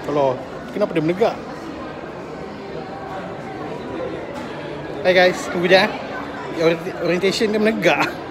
Kalau kenapa dia menegak? Hai guys, tunggu je. Orientation dia menegak.